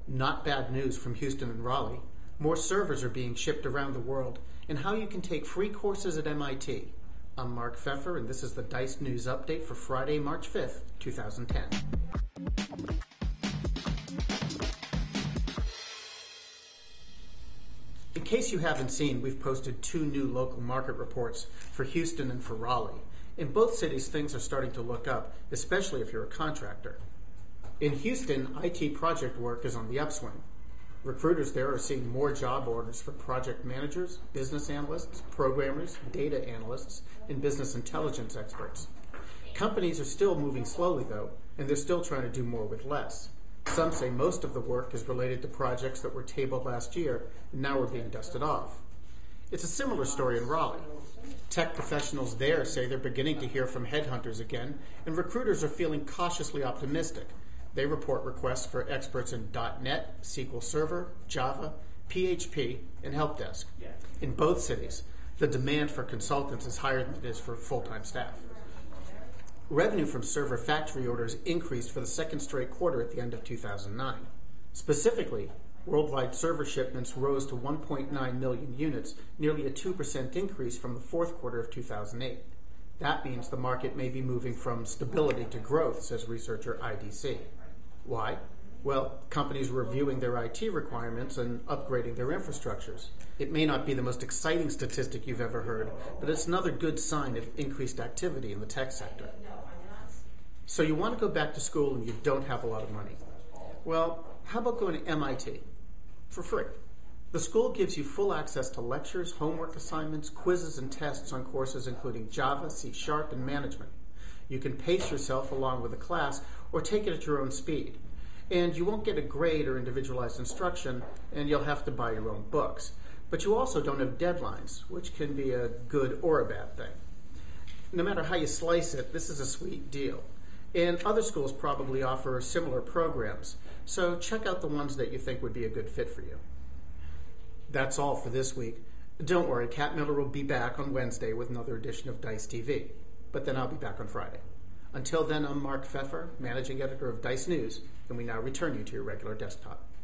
Not bad news from Houston and Raleigh. More servers are being shipped around the world, and how you can take free courses at MIT. I'm Mark Pfeffer, and this is the Dice News Update for Friday, March 5th, 2010. In case you haven't seen, we've posted 2 new local market reports for Houston and for Raleigh. In both cities, things are starting to look up, especially if you're a contractor. In Houston, IT project work is on the upswing. Recruiters there are seeing more job orders for project managers, business analysts, programmers, data analysts, and business intelligence experts. Companies are still moving slowly, though, and they're still trying to do more with less. Some say most of the work is related to projects that were tabled last year and now are being dusted off. It's a similar story in Raleigh. Tech professionals there say they're beginning to hear from headhunters again, and recruiters are feeling cautiously optimistic. They report requests for experts in .NET, SQL Server, Java, PHP, and help desk. In both cities, the demand for consultants is higher than it is for full-time staff. Revenue from server factory orders increased for the second straight quarter at the end of 2009. Specifically, worldwide server shipments rose to 1.9 million units, nearly a 2% increase from the fourth quarter of 2008. That means the market may be moving from stability to growth, says researcher IDC. Why? Well, companies are reviewing their IT requirements and upgrading their infrastructures. It may not be the most exciting statistic you've ever heard, but it's another good sign of increased activity in the tech sector. So you want to go back to school and you don't have a lot of money. Well, how about going to MIT? For free. The school gives you full access to lectures, homework assignments, quizzes, and tests on courses including Java, C#, and management. You can pace yourself along with the class or take it at your own speed. And you won't get a grade or individualized instruction, and you'll have to buy your own books. But you also don't have deadlines, which can be a good or a bad thing. No matter how you slice it, this is a sweet deal. And other schools probably offer similar programs, so check out the ones that you think would be a good fit for you. That's all for this week. Don't worry, Kat Miller will be back on Wednesday with another edition of Dice TV, but then I'll be back on Friday. Until then, I'm Mark Pfeffer, Managing Editor of Dice News, and we now return you to your regular desktop.